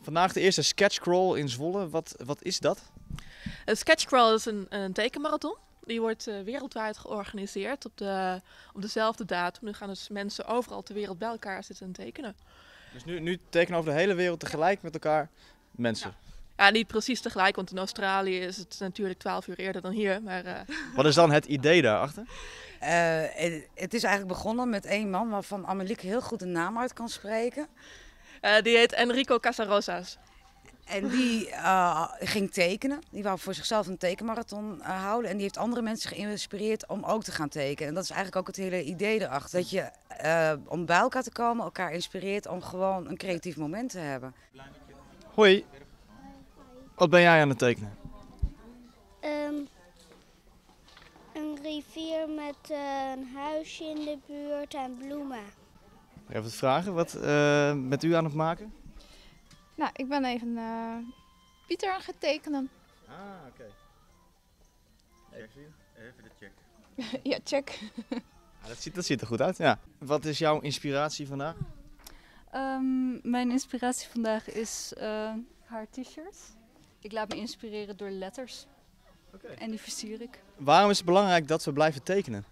Vandaag de eerste sketchcrawl in Zwolle. Wat is dat? Een sketchcrawl is een tekenmarathon. Die wordt wereldwijd georganiseerd op dezelfde datum. Nu gaan dus mensen overal ter wereld bij elkaar zitten en tekenen. Dus nu tekenen over de hele wereld tegelijk met elkaar mensen. Ja, niet precies tegelijk, want in Australië is het natuurlijk 12 uur eerder dan hier. Maar, Wat is dan het idee daarachter? Het is eigenlijk begonnen met één man waarvan Amelique heel goed de naam uit kan spreken. die heet Enrico Casarosas. En die ging tekenen. Die wou voor zichzelf een tekenmarathon houden. En die heeft andere mensen geïnspireerd om ook te gaan tekenen. En dat is eigenlijk ook het hele idee erachter. Dat je om bij elkaar te komen, elkaar inspireert om gewoon een creatief moment te hebben. Hoi. Wat ben jij aan het tekenen? Een rivier met een huisje in de buurt en bloemen. Even wat vragen. Wat bent u aan het maken? Nou, ik ben even Pieter aan het tekenen. Ah, oké. Even de check. Ja, check. Ja, dat ziet er goed uit, ja. Wat is jouw inspiratie vandaag? Mijn inspiratie vandaag is haar t-shirt. Ik laat me inspireren door letters. Okay. En die versier ik. Waarom is het belangrijk dat we blijven tekenen?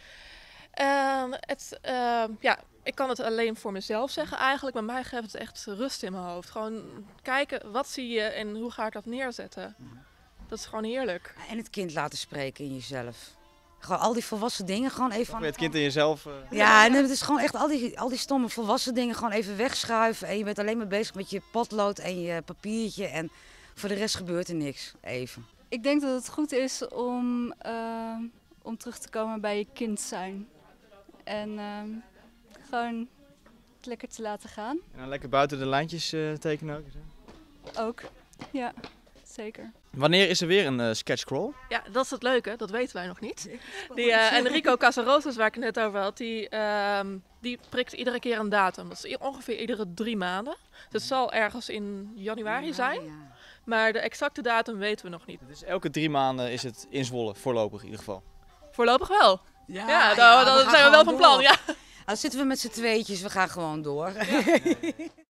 Ik kan het alleen voor mezelf zeggen eigenlijk, maar mij geeft het echt rust in mijn hoofd. Gewoon kijken, wat zie je en hoe ga ik dat neerzetten. Dat is gewoon heerlijk. En het kind laten spreken in jezelf. Gewoon al die volwassen dingen gewoon even... Of het kind in jezelf... Ja, en het is gewoon echt al die stomme volwassen dingen gewoon even wegschuiven. En je bent alleen maar bezig met je potlood en je papiertje. En voor de rest gebeurt er niks. Even. Ik denk dat het goed is om terug te komen bij je kind zijn. En gewoon het lekker te laten gaan. En dan lekker buiten de lijntjes tekenen ook? Ook, ja, zeker. Wanneer is er weer een sketchcrawl? Ja, dat is het leuke, dat weten wij nog niet. Die Enrico Casarosas, waar ik het net over had, die prikt iedere keer een datum. Dat is ongeveer iedere 3 maanden. Dus het zal ergens in januari zijn, maar de exacte datum weten we nog niet. Dus elke 3 maanden is het in Zwolle, voorlopig in ieder geval. Voorlopig wel. Ja, dan zijn we wel van plan. Ja. Dan zitten we met z'n tweetjes, we gaan gewoon door. Ja.